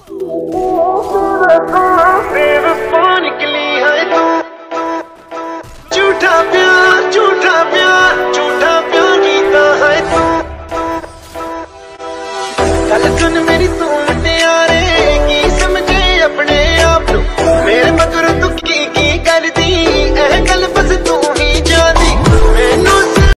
बेवफा निकली है तू। झूठा प्यार झूठा प्यार झूठा प्यार कीता है तू। गल सुन मेरी तू